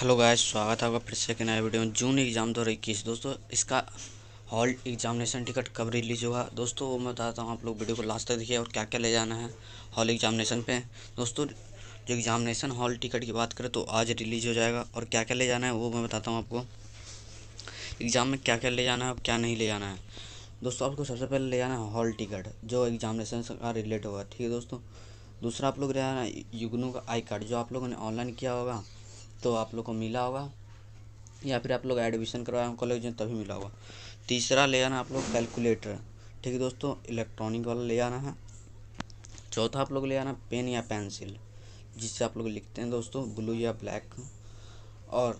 Hello guys, स्वागत है आपका फिर से एक नए वीडियो में। जून एग्ज़ाम 2021 दोस्तों, इसका हॉल एग्जामिनेशन टिकट कब रिलीज होगा दोस्तों, वो मैं बताता हूँ। आप लोग वीडियो को लास्ट तक देखिए और क्या क्या ले जाना है हॉल एग्जामिनेशन पे। दोस्तों, जो एग्जामिनेशन हॉल टिकट की बात करें तो आज रिलीज हो जाएगा, और क्या क्या ले जाना है वो मैं बताता हूँ आपको। एग्ज़ाम में क्या क्या ले जाना है और क्या नहीं ले जाना है दोस्तों। आपको सबसे पहले ले जाना है हॉल टिकट, जो एग्जामिनेशन का रिलेट होगा, ठीक है दोस्तों। दूसरा आप लोग ले जाना है युग्नों का आई कार्ड, जो आप लोगों ने ऑनलाइन किया होगा तो आप लोग को मिला होगा, या फिर आप लोग एडमिशन करवाए हो कॉलेज में तभी मिला होगा। तीसरा ले आना आप लोग कैलकुलेटर, ठीक है दोस्तों, इलेक्ट्रॉनिक वाला ले आना है। चौथा आप लोग ले आना पेन या पेंसिल, जिससे आप लोग लिखते हैं दोस्तों, ब्लू या ब्लैक। और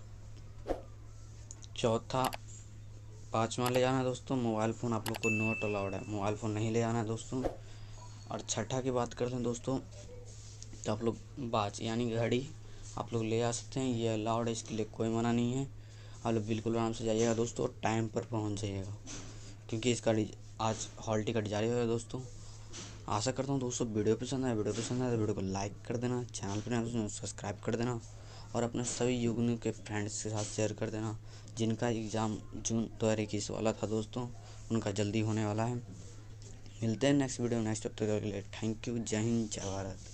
चौथा पाँचवा ले जाना है दोस्तों मोबाइल फ़ोन, आप लोग को नॉट अलाउड है, मोबाइल फ़ोन नहीं ले आना है दोस्तों। और छठा की बात करते हैं दोस्तों, तो आप लोग वॉच यानी घड़ी आप लोग ले आ सकते हैं, ये अलाउड है, इसके लिए कोई मना नहीं है। आप लोग बिल्कुल आराम से जाइएगा दोस्तों, और टाइम पर पहुंच जाइएगा, क्योंकि इसका आज हॉल टिकट जारी होगा दोस्तों। आशा करता हूँ दोस्तों वीडियो पसंद आए तो वीडियो को लाइक कर देना, चैनल पर नए तो सब्सक्राइब कर देना, और अपने सभी युग्म के फ्रेंड्स के साथ शेयर कर देना जिनका एग्ज़ाम जून 2021 वाला था दोस्तों, उनका जल्दी होने वाला है। मिलते हैं नेक्स्ट वीडियो नेक्स्ट टॉपिक के लिए। थैंक यू, जय हिंद, जय भारत।